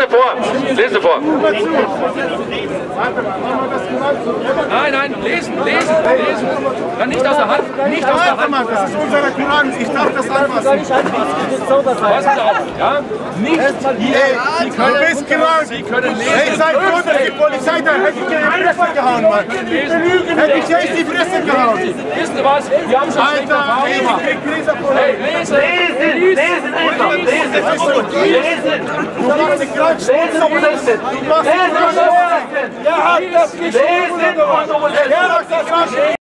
vor. Lese vor. Nein, nein, lesen. Dann nicht aus der Hand. Nicht aus der Hand. Das ist unser Koran. Ich darf das anfassen. Passen Sie auf. Ja? Nicht hier. Sie können lesen. Ich sage nur, dass die Polizei da hätte ich in die Fresse gehauen, Mann. Hätte ich echt die Fresse gehauen. Wissen Sie was? Wir haben schon schlechte Erfahrungen gemacht. Hey, lesen! Du machst dich gerade stolz auf uns. Du machst dich gerade stolz. Er hat das geschrieben.